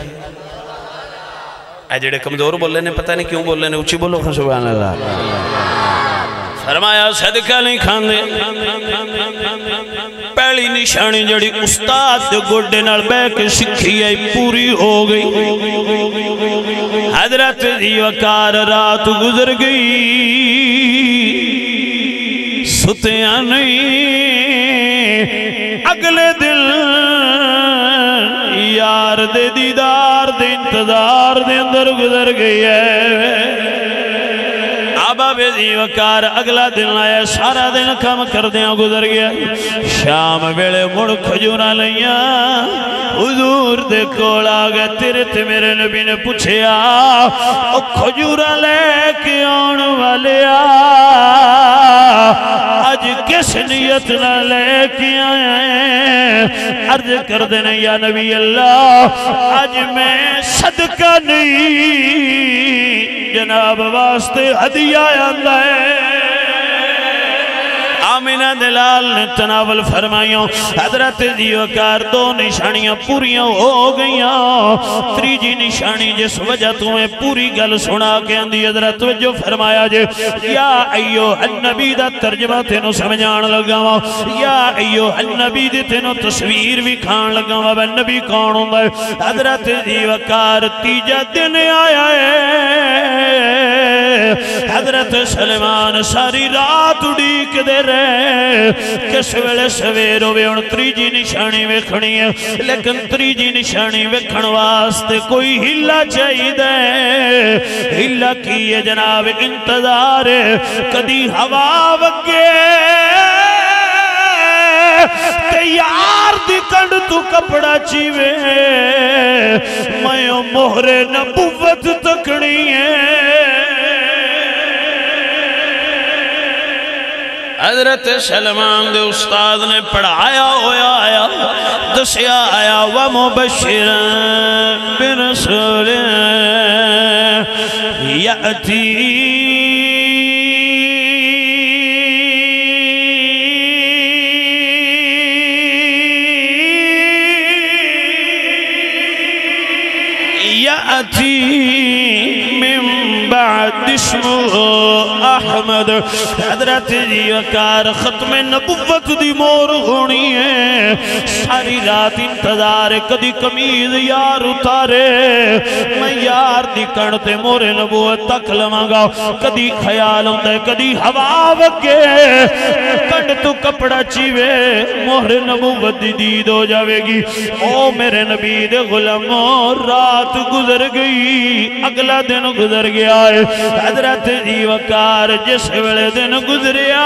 اے جڑے کمزور بولے نے پتہ نہیں کیوں بولے نے اچھی بولو سبحان اللہ فرمایا صدقہ نہیں کھان دے پہلی نشانی جڑی استاد دے گوڑے نال بے کے سکھی ہے پوری ہو گئی حضرت جی وقار رات گزر گئی ستیاں نہیں اگلے دل یار دے دیدار دے انتظار دے اندر گزر گئی ہے آبا بے جی وقار اگلا دن آیا سارا دن کم کر دیاں گزر گیا شام ویلے مڑ کھجوراں لیاں حضور دے کول آگئے تیرے تے میرے نبی نے پوچھیا او کھجوراں لے کے آن والے آ آج کس نیت نہ لے کے آئے عرض کر دینے یا نبی اللہ آج میں صدقہ نہیں جناب واسطے ہدیہ آندہ ہے آمینہ دلال نے تناول فرمائیوں حضرت جی وقار دو نشانیاں پوریاں ہو گئیاں تریجی نشانی جس وجہ تمہیں پوری گل سنا کے اندھی حضرت جو فرمایا جے یا ایوہ النبی دا ترجمہ تینو سمجھان لگا وا یا ایوہ النبی دی تینو تصویر بھی کھان لگا وا بے نبی کون ہوں گے حضرت جی وقار تیجا دن آیا ہے حضرت سلمان ساری رات اڑیک دے رہے کس ویلے سویر ہوئے ان تریجی نشانی ویکھنی ہے لیکن تریجی نشانی ویکھن واسطے کوئی ہلا چاہی دے ہلا کی ہے جناب انتظار کدی ہوا وگے تے یار دی کنڈ تو کپڑا چیوے میں مہر نبوت تکنی ہے حضرت سلمان دے استاد نے پڑھایا ہویا آیا دسیا آیا وَمُبَشِّرًا بِرَسُولٍ یَأْتِی یَأْتِی من بعد اسمه احمد حضرت جی وقار ختم نبوت دی مور ہونی ہے ساری رات انتظار کدی کمیز یار اتارے میں یار دی کنڈتے مور نبوت تک لمانگا کدی خیال ہوتا ہے کدی ہوا وگے کنڈ تو کپڑا چیوے مور نبوت دی دید ہو جاوے گی او میرے نبی دے غلاموں رات گزر گئی اگلا دن گزر گیا ہے حضرت جی وقار جس ویلے دن گزریا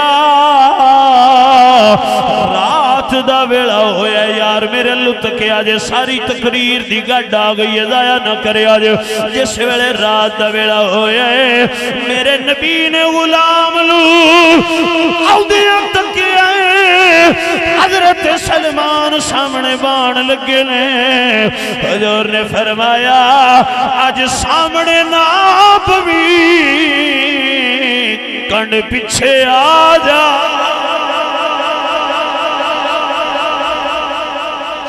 رات دا ویلا ہویا یار میرے لطکے آجے ساری تقریر دی گڑ آ گئی ہے ضائع نہ کرے آجے جس ویلے رات دا ویلا ہویا ہے میرے نبی نے غلام لو آؤدیاں تکے آئے حضرت سلمان سامنے بان لگے نے حضور نے فرمایا آج سامنے ناپ بھی کنڈ پیچھے آ جا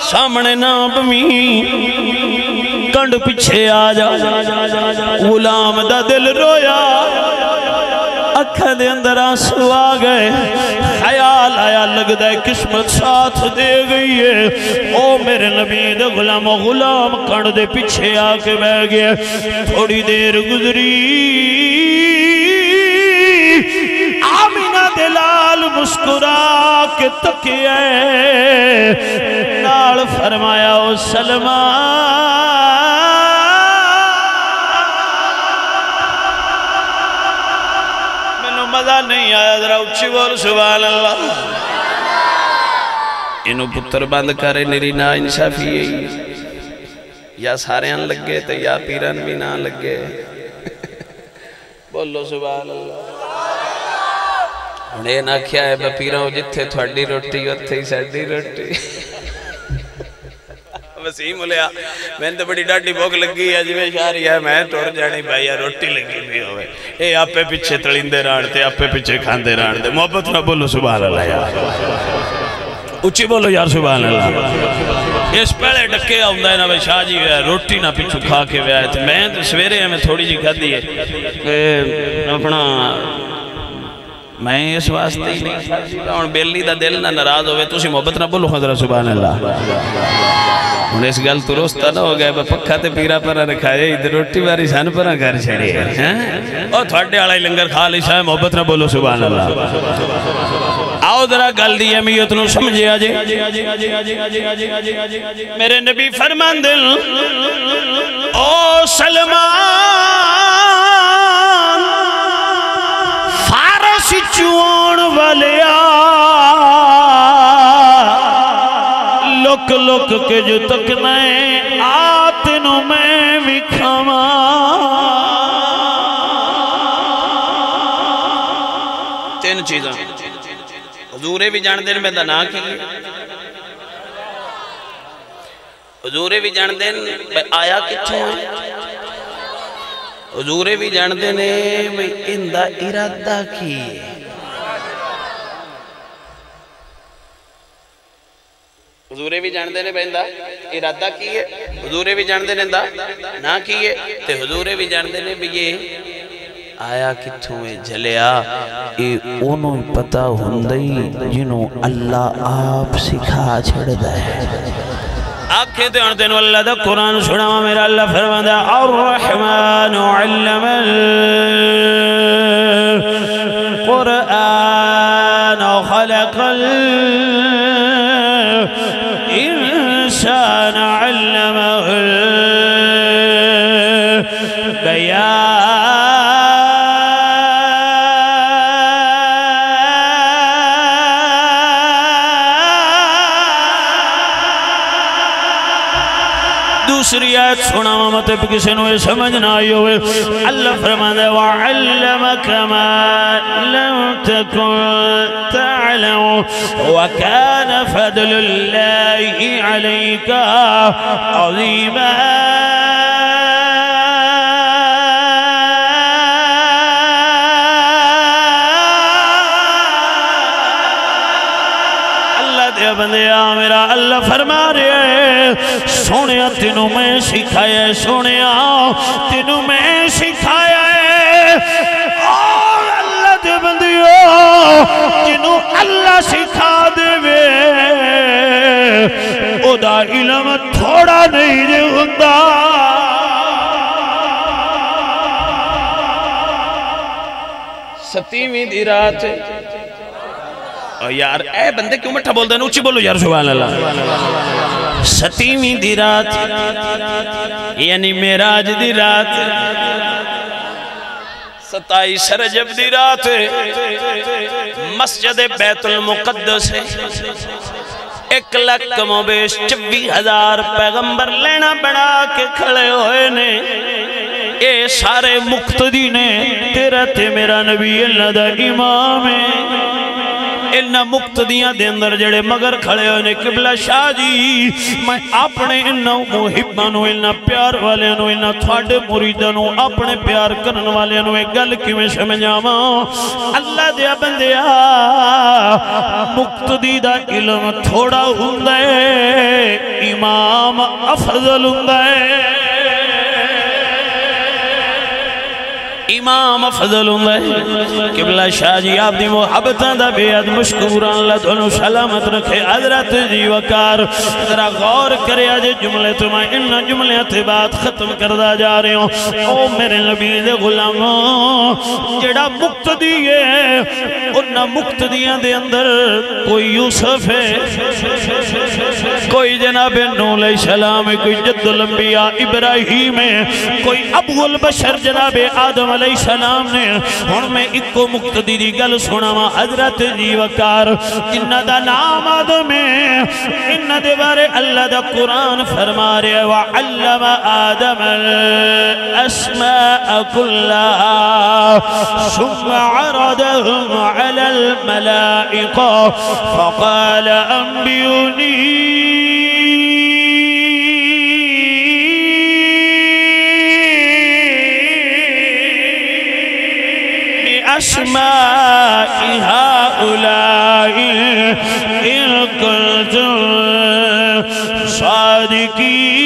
سامنے نہ بمی کنڈ پیچھے آ جا غلام دا دل رویا اکھا دے اندر آنسو آ گئے خیال آیا لگ دے قسمت ساتھ دے گئی ہے او میرے نبی دے غلام غلام کنڈ دے پیچھے آ کے بہ گئے تھوڑی دیر گزری آمینہ دلال مسکرا کے تکیے نال فرمایا او سلمان مزہ نہیں آیا ذرا اچھی بول سبحان اللہ انہوں پتر بند کرے نری نا انصافی یہی یا سارے ان لگے تو یا پیران بھی نہ لگے بولو سبحان اللہ انہیں نہ کیا ہے با پیران جتھے تھوڑی روٹی اتھے ہی سڑی روٹی وسیم لیا میں تو بڑی ڈاٹی بھوک لگی ہے جویں شاری ہے میں ٹور جانی بھائی روٹی لگی بھی ہوئے اے آپ پہ پیچھے تڑیندے رانتے آپ پہ پیچھے کھاندے رانتے محبت نہ بولو سبحان اللہ یار اچھی بولو یار سبحان اللہ اس پہلے ڈکے آؤندہ ہے نا بھائی شاہ جی روٹی نہ پیچھو کھا کے بھی آئے تھے میں تو سویرے ہیں میں تھوڑی جی کھا دی ہے اپنا میں اس واسطے ہی نہیں اور بیلی دا دل نہ نراز ہوئے تو اسی محبت نہ بولو حضرت سبحان اللہ انہیں اس گل ترستا نہ ہو گیا پکھا تے پیرا پرہ رکھائے ادھر روٹی باری سان پرہ گھر چھڑے اور تھوڑے آڑائی لنگر کھا لی شاہ محبت نہ بولو سبحان اللہ آؤ ذرا گل دی امیت نو سمجھے آجے میرے نبی فرمان دل او سلمان فارس چون والیا لک لک کے جو تک نئے آتنوں میں وکھاما تین چیزاں حضورے بھی جان دین میں دنا کی حضورے بھی جان دین آیا کتھوں ہے حضورے بھی جان دینے اندہ ارادہ کی حضورے بھی جان دینے بہندہ ارادہ کیے حضورے بھی جان دینے اندہ نہ کیے تے حضورے بھی جان دینے بھی یہ آیا کتھوں میں جلیا اے انہوں پتا ہندئی جنہوں اللہ آپ سکھا چھڑ دائے آنکھیں تے انتے انہوں اللہ دا قرآن سنا میرا اللہ فرمان دا الرحمن علم القرآن خلق الإنسان علمه البيان دوسری آیت سنا ممتے پہ کسی نوے سمجھ نہ آئی ہوئے اللہ فرمانے وَعَلَّمَكَ مَا لَمْ تَكُنْ تَعْلَمُ وَكَانَ فَضْلُ اللَّهِ عَلَيْكَ عَظِيمًا بندیا میرا اللہ فرما رہے سونیا تینوں میں سکھایا ہے سونیا تینوں میں سکھایا ہے اور اللہ دے بندیو جنوں اللہ سکھا دے وے او دا علم تھوڑا نہیں دے ہوندہ ستیویں دی رات یار اے بندے کیوں مٹھا بول دینا اچھی بولو یار سبحان اللہ ستیویں دی رات یعنی میراج دی رات ستائیس رجب دی رات مسجد بیت المقدس ایک لکھ موبیش چوی ہزار پیغمبر لینا بڑھا کے کھڑے ہوئے نے اے سارے مقتدی نے تیرا تے میرا نبی اللہ دا امام ہے انہا مقتدیاں دے اندر جڑے مگر کھڑے ہوئے قبلہ شاہ جی میں اپنے انہا محبانوں انہا پیار والےانوں انہا تھوڑے مریدانوں اپنے پیار کرن والےانوں ایک گل کی میں سمجھا ماں اللہ دیا بندیا مقتدی دا علم تھوڑا ہوں دے امام افضل ہوندا ہے امام افضل ہوندا ہے قبلہ شاہ جی آپ دی محبتاں دا بے حد مشکوراں اللہ تانوں سلامت رکھے حضرت جی وقار ذرا غور کریا جے جملے تو میں ان جملے تے بات ختم کردا جا رہے ہوں او میرے نبی دے غلاموں جڑا مقتدی ہے انہاں مقتدیاں دے اندر کوئی یوسف ہے کوئی جناب نوح علیہ السلام ہے کوئی جد الانبیاء ابراہیم ہے کوئی ابو البشر جناب آدم علیہ السلام نے ہن میں ایک کو مقتدی دی گل سناواں حضرت جی وقار جنہ دا نام آدم ہے انہ دے بارے اللہ دا قرآن فرما رہے وَعَلَّمَ آدَمَ الْأَسْمَاءَ كُلَّهَا ثُمَّ عَرَضَهُمْ عَلَى الْمَلَائِكَةِ فَقَالَ أَنْبِئُونِي بأسماء هؤلاء إن كنتم صادقين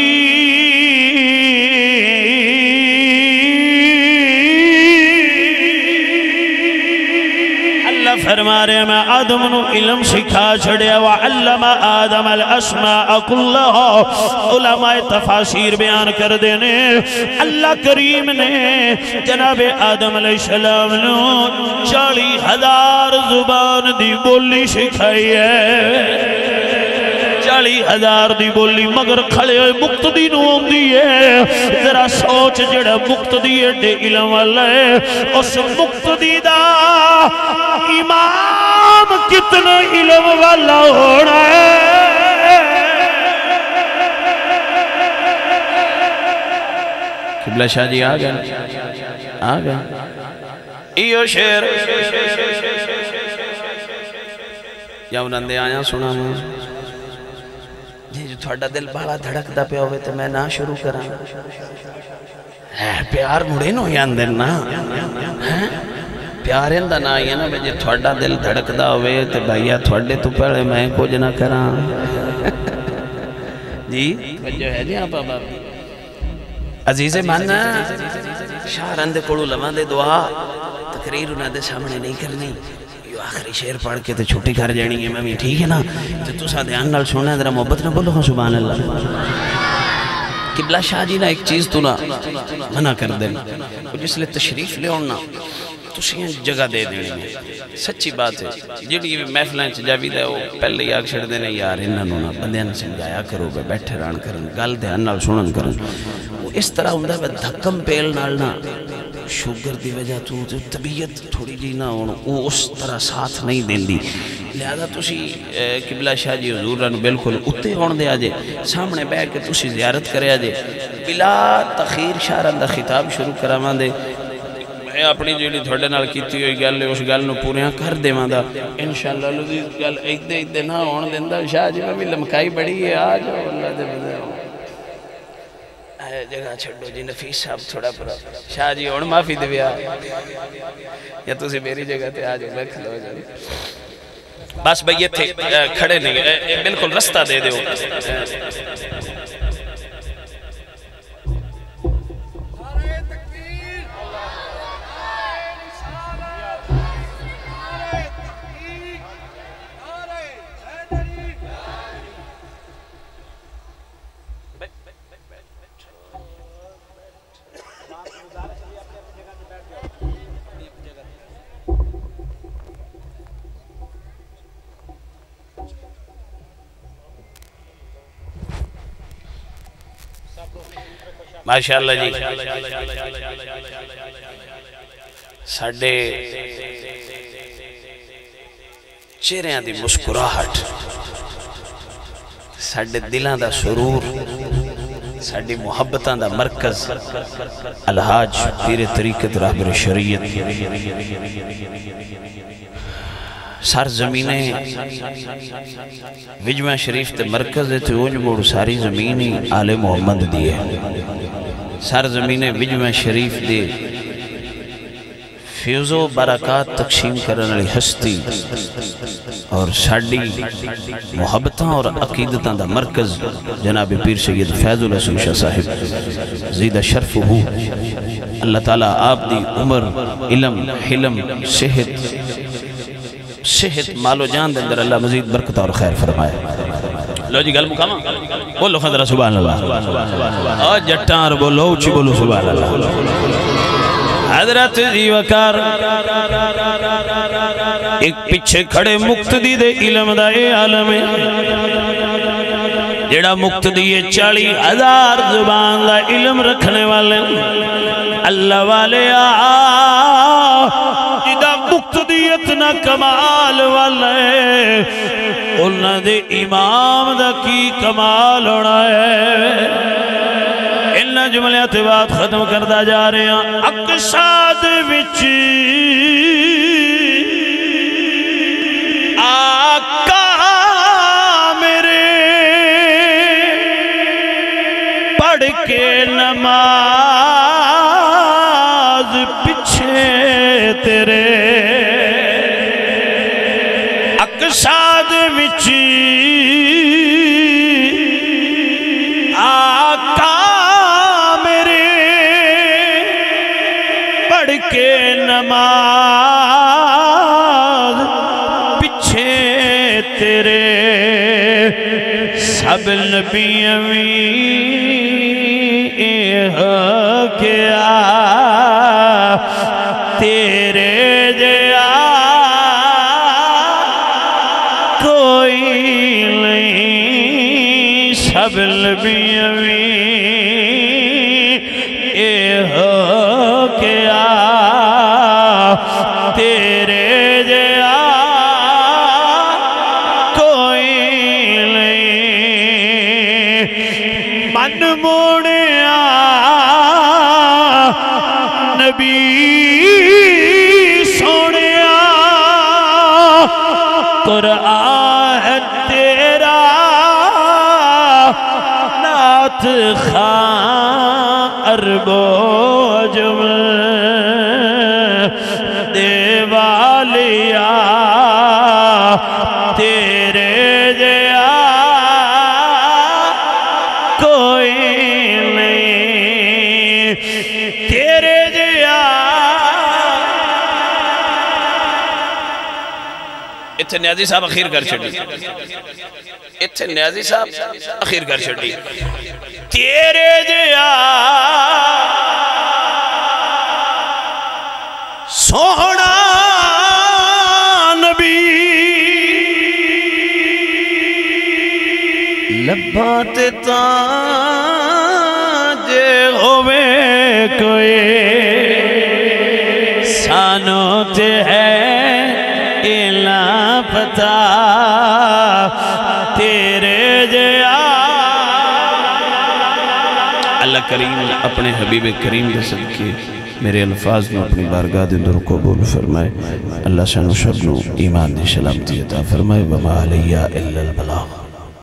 فرما رہے میں آدم نو علم سکھا چھڑیا وعلم آدم الاسماء کلها علماء تفاسیر بیان کر دینے اللہ کریم نے جناب آدم علیہ السلام نو چالی ہزار زبان دی بولی سکھائی ہے چالی ہزار دی بولی مگر کھڑے ہوئے مقتدی نو ہوندی ہے ذرا سوچ جڑا مقتدی ہے علم والا ہے اس مقتدی دا امام کتنا علم والا ہونا ہے قبلہ شاہ جی آ گئے آ گئے ایو شیر یا انہوں نے آیا سنا میں جی جو تھوڑا دل بڑا دھڑک دا پہ ہوئے تو میں نہ شروع کرا پیار مڑے نو یا اندر نا پیاریں دا نا یہ نا جی تھوڑا دل دھڑک دا ہوئے تو بھائیا تھوڑے تو پڑے میں کچھ نہ کرا جی جو ہے جی آپ عزیز ماننا شاہ رند کوڑو لمحہ دے دعا تقریر انہوں دے سامنے نہیں کرنی آخری شیر پڑھ کے تو چھوٹی کر جانی ہے میں ٹھیک ہے نا تو تو سا دھیان نال سننا ہے ذرا محبت نہ بولو ہاں سبحان اللہ قبلہ شاہ جی نا ایک چیز تو نا منع کر دیں جس لئے تشریف لے ہونا تو سیاں جگہ دے دیں سچی بات ہے جڑی محفلائیں چجاوی دے وہ پہلے ہی آگ چھڑ دینے یار انہاں نونا بندیاں نے سمجھایا کرو بے بیٹھے ران کرن گل دھیان نال سنن کرن وہ اس طرح ہوندہ ہے دھکم پیل نال نا شوگر دی وجہ تو طبیعت تھوڑی جی نہ ہونا وہ اس طرح ساتھ نہیں دین دی لہذا تسی قبلہ شاہ جی حضور رہنو بالکل اتے ہون دے آجے سامنے بے کے تسی زیارت کرے آجے بلا تخیر شاہران دا خطاب شروع کرامان دے میں اپنی جیڑی تھوڑے نال کیتی ہوئی گل اس گل نو پوریاں کر دے ماں دا انشاءاللہ لذیذ گل ایک دے ایک دے نہ ہون دیندہ شاہ جی میں بھی لمکائی بڑی ہے آج اللہ دے بدے ہوں جگہ چھڑو جی نفیس صاحب تھوڑا پرا شاہ جی ہون معافی دے بیا یا تُسی میری جگہ تے آج میں کھلو جائے بس بھئی یہ تھے کھڑے نہیں بالکل رستہ دے دے ہو ماشاءاللہ جی ساڑھے چہریاں دی مسکراہٹ ساڑھے دلان دا سرور ساڑھی محبتان دا مرکز الحاج پیر طریقت رہبر شریعت سار زمینیں وجمع شریف تے مرکز تے اونج موڑ ساری زمینی آل محمد دیئے سار زمینیں وجمع شریف دے فیض و برکات تقسیم کرنے والی ہستی اور ساڈی محبتاں اور عقیدتاں دا مرکز جناب پیر سید فیض الرسول شاہ صاحب زیدہ شرف ہو اللہ تعالیٰ آپ دی عمر علم حلم صحت صحت مال و جان دے اندر اللہ مزید برکت اور خیر فرمائے لو جی گل مکاما بولو خضرہ سبحان اللہ آج جٹار بولو اچھی بولو سبحان اللہ حضرت جی وکار ایک پچھے کھڑے مقتدی دے علم دا اے عالم جڑا مقتدی چالی ہزار زبان دا علم رکھنے والے اللہ والے جدا مقتدیت نہ کمال والے انہاں دے امام دا کی کمال ہونا ہے انہاں جملیات بات ختم کردہ جا رہے ہیں اقصاد وچ آقا میرے پڑھ کے نماز پچھے تیرے اقصاد وچ آقا میرے پڑھ کے نماز پچھے تیرے سب نبی امین ہو گیا تیرے جیا کوئی نہیں سب نبی امین ہو گیا تیرے جیا کوئی نہیں من موڑیا نبی سونیا قرآن تیرا نعت خان عرب و عجم دیوالیا تیرے جیا کوئی نہیں تیرے جیا اتھے نیازی صاحب اخیر کر چھڑی اتھے نیازی صاحب اخیر کر چھڑی تیرے جیا سوہنا نبی لبات تاجے ہوئے کوئی سانو تے ہے الا پتا تیرے جیا اللہ کریم اپنے حبیب کریم کے صدقے میرے الفاظ میں اپنی بارگاہ دے اندر قبول فرمائے اللہ شان و شبنو ایمان دی سلامتی عطا فرمائے وما علیہ الا البلاغ